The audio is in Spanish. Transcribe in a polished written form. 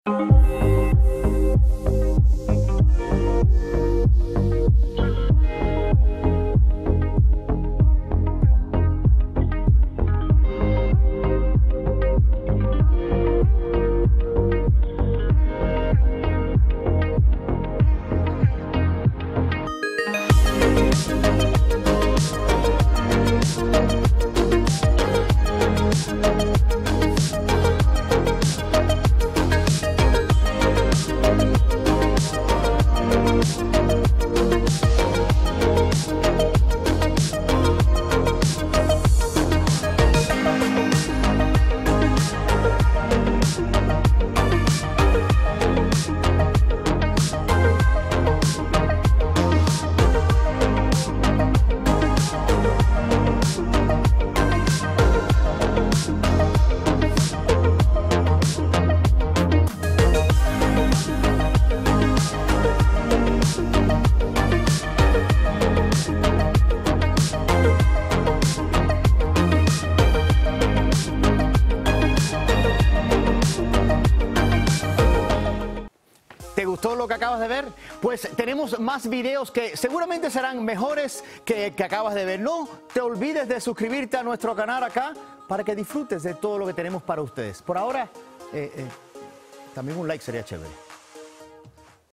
¿Te gustó lo que acabas de ver? Pues tenemos más videos que seguramente serán mejores que acabas de ver. No te olvides de suscribirte a nuestro canal acá para que disfrutes de todo lo que tenemos para ustedes. Por ahora, también un like sería chévere.